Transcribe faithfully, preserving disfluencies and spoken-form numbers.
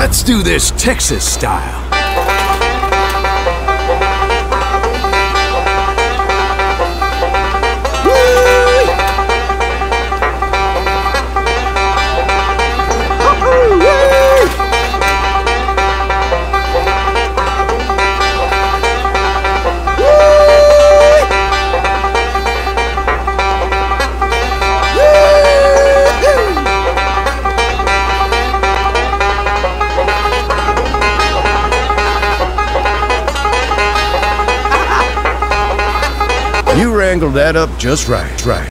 Let's do this Texas style. You wrangled that up just right, right.